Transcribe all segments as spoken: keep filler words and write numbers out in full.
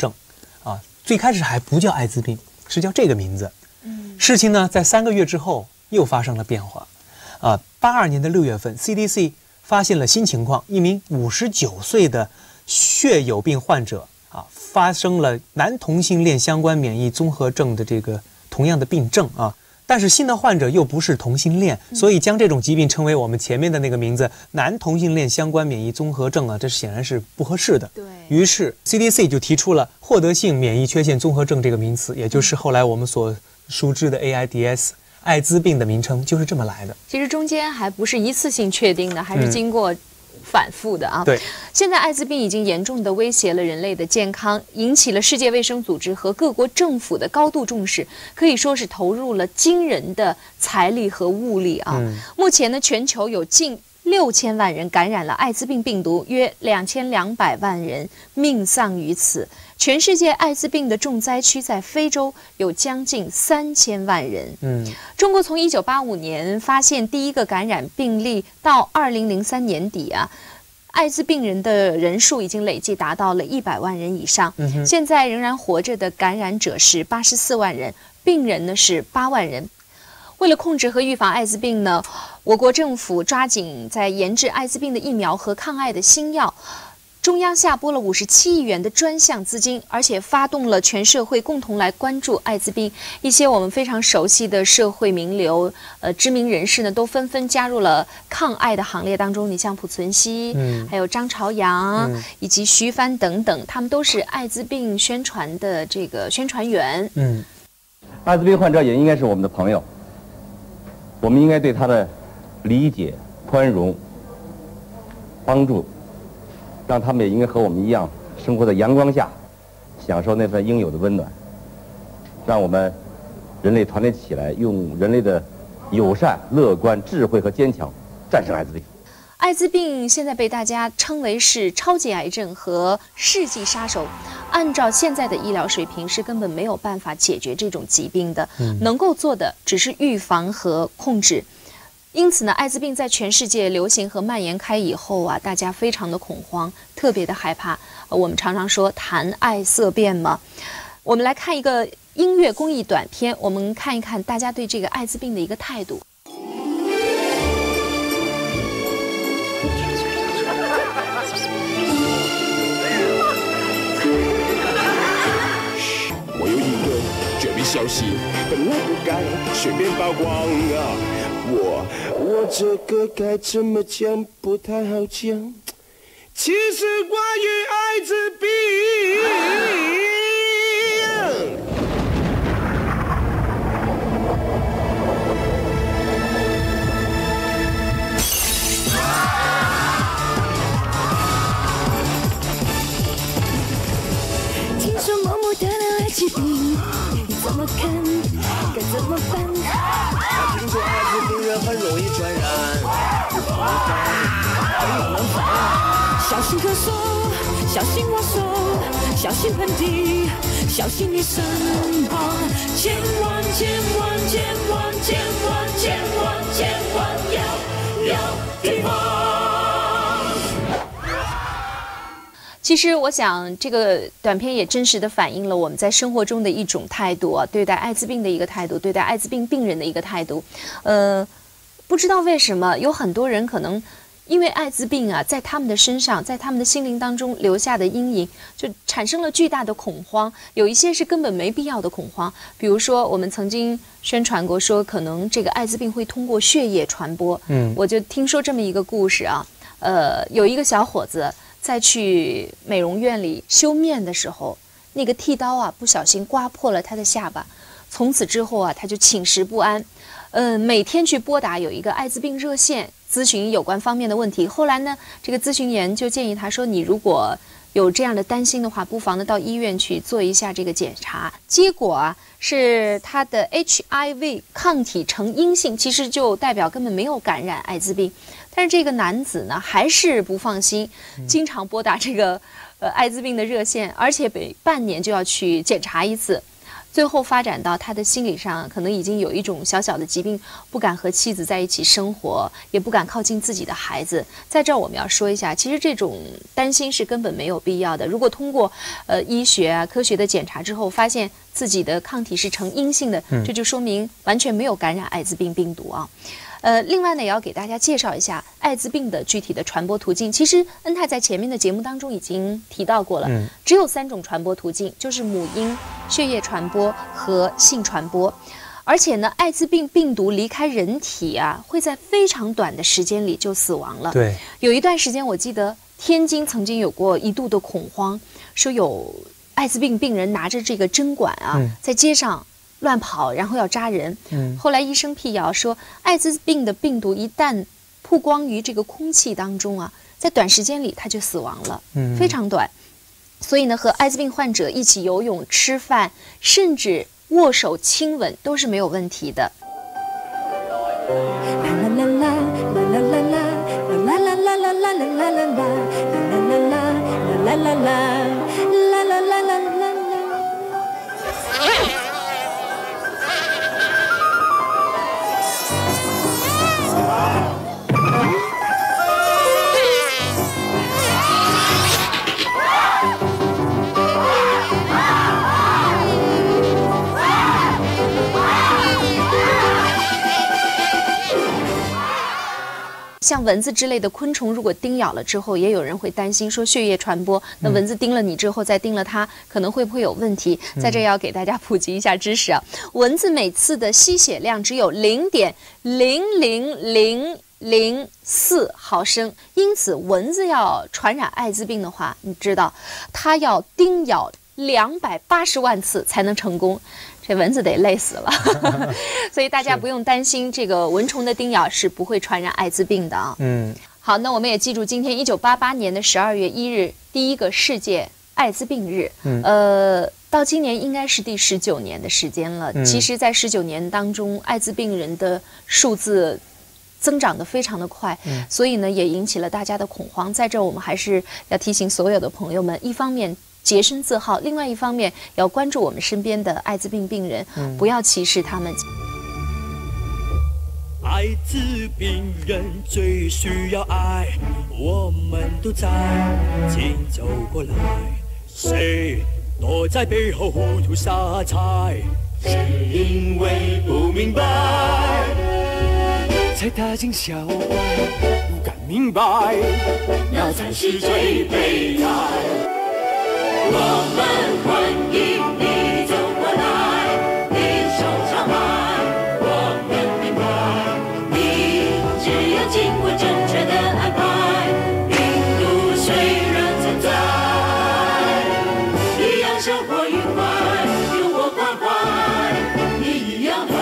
症，啊，最开始还不叫艾滋病，是叫这个名字。嗯，事情呢，在三个月之后又发生了变化，啊，八二年的六月份 ，C D C 发现了新情况，一名五十九岁的血友病患者啊，发生了男同性恋相关免疫综合症的这个同样的病症啊。但是新的患者又不是同性恋，所以将这种疾病称为我们前面的那个名字“男同性恋相关免疫综合症”啊，这显然是不合适的。 对于是 C D C 就提出了获得性免疫缺陷综合症这个名词，也就是后来我们所熟知的 A I D S， 艾滋病的名称就是这么来的。 其实中间还不是一次性确定的，还是经过反复的啊。 对， 现在艾滋病已经严重的威胁了人类的健康，引起了世界卫生组织和各国政府的高度重视，可以说是投入了惊人的财力和物力啊。嗯、目前呢，全球有近六千万人感染了艾滋病病毒，约两千两百万人命丧于此。全世界艾滋病的重灾区在非洲，有将近三千万人。嗯，中国从一九八五年发现第一个感染病例到二零零三年底啊，艾滋病人的人数已经累计达到了一百万人以上。嗯、现在仍然活着的感染者是八十四万人，病人呢是八万人。为了控制和预防艾滋病呢，我国政府抓紧在研制艾滋病的疫苗和抗艾的新药。中央下拨了五十七亿元的专项资金，而且发动了全社会共同来关注艾滋病。一些我们非常熟悉的社会名流、呃知名人士呢，都纷纷加入了抗艾的行列当中。你像濮存昕，嗯，还有张朝阳，嗯、以及徐帆等等，他们都是艾滋病宣传的这个宣传员。嗯， 艾滋病患者也应该是我们的朋友，我们应该对他的理解、宽容、帮助。让他们也应该和我们一样生活在阳光下，享受那份应有的温暖。让我们人类团结起来，用人类的友善、乐观、智慧和坚强战胜艾滋病。 艾滋病现在被大家称为是超级癌症和世纪杀手。按照现在的医疗水平，是根本没有办法解决这种疾病的。嗯、能够做的只是预防和控制。因此呢，艾滋病在全世界流行和蔓延开以后啊，大家非常的恐慌，特别的害怕。呃、我们常常说谈爱色变嘛。我们来看一个音乐公益短片，我们看一看大家对这个艾滋病的一个态度。 我有一个绝密消息，本来不该随便曝光啊。我我这个该怎么讲不太好讲，其实关于艾滋病， 听说某某得了艾滋病，你怎么看？该怎么办？ 听说艾滋病人很容易传染，很能烦。 小心咳嗽，小心握手，小心喷嚏，小心你身旁，千万千万千万千万千万千万要要提防。 其实我想这个短片也真实的反映了我们在生活中的一种态度啊，对待艾滋病的一个态度，对待艾滋病病人的一个态度。呃，不知道为什么有很多人可能因为艾滋病啊，在他们的身上，在他们的心灵当中留下的阴影，就产生了巨大的恐慌。有一些是根本没必要的恐慌，比如说我们曾经宣传过说，可能这个艾滋病会通过血液传播。嗯，我就听说这么一个故事啊，呃，有一个小伙子在去美容院里修面的时候，那个剃刀啊不小心刮破了他的下巴，从此之后啊，他就寝食不安，呃，每天去拨打有一个艾滋病热线咨询有关方面的问题。后来呢，这个咨询员就建议他说，你如果有这样的担心的话，不妨呢到医院去做一下这个检查。结果啊，是他的 H I V 抗体呈阴性，其实就代表根本没有感染艾滋病。但是这个男子呢，还是不放心，经常拨打这个呃艾滋病的热线，而且每半年就要去检查一次。 最后发展到他的心理上可能已经有一种小小的疾病，不敢和妻子在一起生活，也不敢靠近自己的孩子。在这儿我们要说一下，其实这种担心是根本没有必要的。如果通过呃医学啊科学的检查之后，发现自己的抗体是呈阴性的，这就说明完全没有感染艾滋病病毒啊。呃，另外呢，也要给大家介绍一下艾滋病的具体的传播途径。其实恩泰在前面的节目当中已经提到过了，嗯、只有三种传播途径，就是母婴、血液传播和性传播。而且呢，艾滋病病毒离开人体啊，会在非常短的时间里就死亡了。 对， 有一段时间我记得天津曾经有过一度的恐慌，说有艾滋病病人拿着这个针管啊，嗯、在街上乱跑，然后要扎人。嗯，后来医生辟谣说，艾滋病的病毒一旦曝光于这个空气当中啊，在短时间里它就死亡了，嗯，非常短。所以呢，和艾滋病患者一起游泳、吃饭，甚至握手、亲吻都是没有问题的。像蚊子之类的昆虫，如果叮咬了之后，也有人会担心说血液传播。那蚊子叮了你之后，再叮了它，可能会不会有问题？在这要给大家普及一下知识啊。蚊子每次的吸血量只有零点零零零零四毫升，因此蚊子要传染艾滋病的话，你知道它要叮咬两百八十万次才能成功。这蚊子得累死了，所以大家不用担心这个蚊虫的叮咬是不会传染艾滋病的啊。嗯，好，那我们也记住今天一九八八年的十二月一日，第一个世界艾滋病日。嗯，呃，到今年应该是第十九年的时间了。嗯、其实，在十九年当中，艾滋病人的数字增长得非常的快，嗯、所以呢，也引起了大家的恐慌。在这，我们还是要提醒所有的朋友们，一方面洁身自好，另外一方面要关注我们身边的艾滋病病人，嗯、不要歧视他们。 艾滋病人最需要爱，我们都在，请走过来。谁躲在背后糊涂瞎猜？是因为不明白，才踏进小馆，不敢明白，那才是最悲哀。我们欢迎你走过来，你手常迈，我们明白，你只要经过正确的安排，病毒虽然存在，一样生活愉快，有我关怀，你一样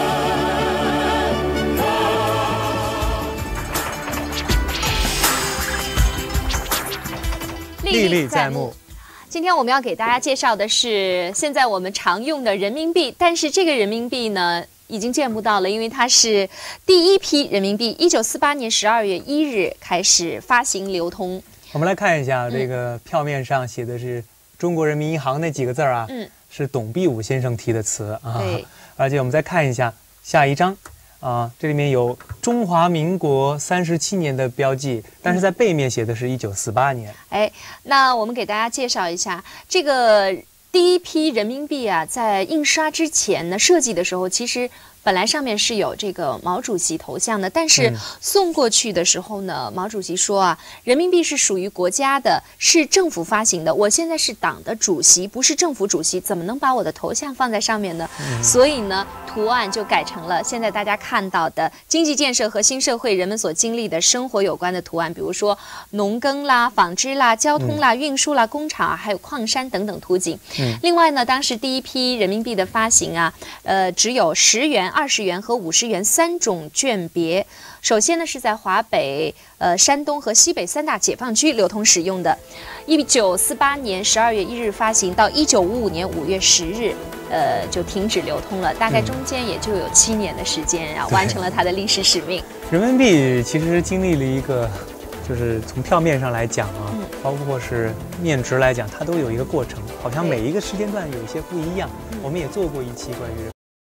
很好。历历在目。今天我们要给大家介绍的是现在我们常用的人民币，但是这个人民币呢已经见不到了，因为它是第一批人民币，一九四八年十二月一日开始发行流通。 我们来看一下这个票面上写的是中国人民银行那几个字啊，嗯，是董必武先生提的词啊。对，而且我们再看一下下一张。啊，这里面有中华民国三十七年的标记，但是在背面写的是一九四八年。 哎，那我们给大家介绍一下这个第一批人民币啊，在印刷之前呢，设计的时候其实本来上面是有这个毛主席头像的，但是送过去的时候呢，毛主席说啊，人民币是属于国家的，是政府发行的。我现在是党的主席，不是政府主席，怎么能把我的头像放在上面呢？嗯、所以呢，图案就改成了现在大家看到的经济建设和新社会人们所经历的生活有关的图案，比如说农耕啦、纺织啦、交通啦、嗯、运输啦、工厂啊，还有矿山等等图景。嗯、另外呢，当时第一批人民币的发行啊，呃，只有十元、二十元和五十元三种券别。首先呢，是在华北、呃山东和西北三大解放区流通使用的。一九四八年十二月一日发行，到一九五五年五月十日，呃就停止流通了。大概中间也就有七年的时间，然后完成了它的历史使命。 人民币其实经历了一个，就是从票面上来讲啊，嗯、 包括是面值来讲，它都有一个过程，好像每一个时间段有一些不一样。我们也做过一期关于。